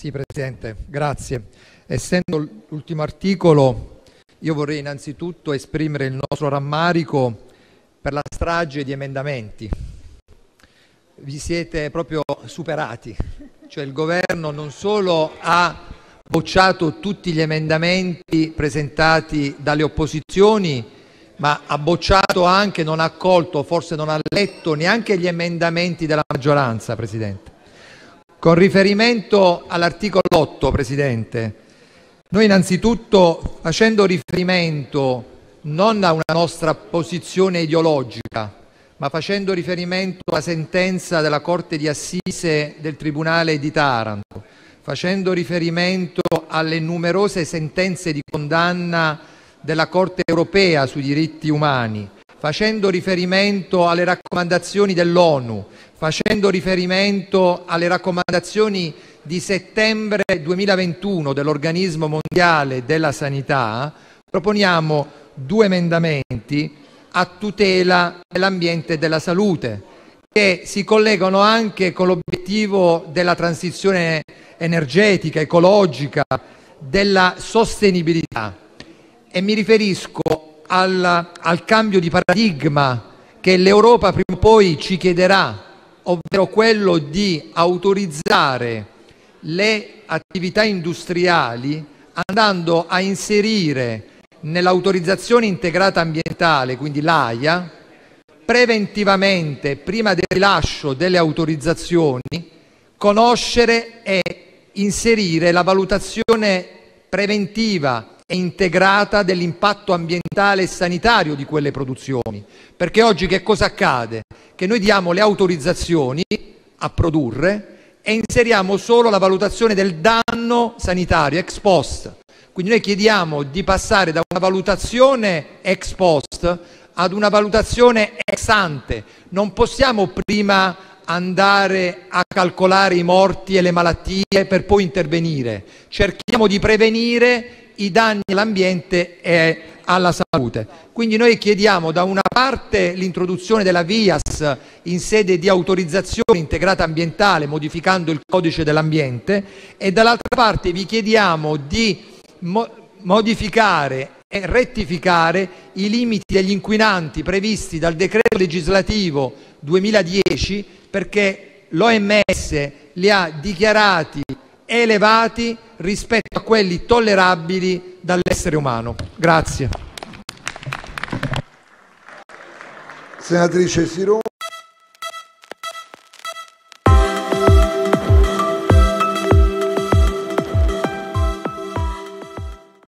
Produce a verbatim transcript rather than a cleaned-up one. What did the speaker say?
Sì, Presidente, grazie. Essendo l'ultimo articolo, io vorrei innanzitutto esprimere il nostro rammarico per la strage di emendamenti. Vi siete proprio superati, cioè il governo non solo ha bocciato tutti gli emendamenti presentati dalle opposizioni, ma ha bocciato anche, non ha accolto, forse non ha letto neanche gli emendamenti della maggioranza, Presidente. Con riferimento all'articolo otto, Presidente, noi innanzitutto, facendo riferimento non a una nostra posizione ideologica, ma facendo riferimento alla sentenza della Corte di Assise del Tribunale di Taranto, facendo riferimento alle numerose sentenze di condanna della Corte europea sui diritti umani, facendo riferimento alle raccomandazioni dell'ONU, facendo riferimento alle raccomandazioni di settembre duemilaventuno dell'Organismo Mondiale della Sanità, proponiamo due emendamenti a tutela dell'ambiente e della salute, che si collegano anche con l'obiettivo della transizione energetica, ecologica, della sostenibilità. E mi riferisco al, al cambio di paradigma che l'Europa prima o poi ci chiederà, ovvero quello di autorizzare le attività industriali andando a inserire nell'autorizzazione integrata ambientale, quindi l'A I A, preventivamente, prima del rilascio delle autorizzazioni, conoscere e inserire la valutazione preventiva e integrata dell'impatto ambientale e sanitario di quelle produzioni. Perché oggi che cosa accade? Che noi diamo le autorizzazioni a produrre e inseriamo solo la valutazione del danno sanitario ex post. Quindi noi chiediamo di passare da una valutazione ex post ad una valutazione ex ante. Non possiamo prima andare a calcolare i morti e le malattie per poi intervenire. Cerchiamo di prevenire i danni all'ambiente e alla salute. Quindi noi chiediamo da una parte l'introduzione della V I A S in sede di autorizzazione integrata ambientale, modificando il codice dell'ambiente, e dall'altra parte vi chiediamo di mo- modificare e rettificare i limiti degli inquinanti previsti dal decreto legislativo duemiladieci, perché l'O M S li ha dichiarati elevati rispetto a quelli tollerabili dall'essere umano. Grazie. Senatrice Sironi.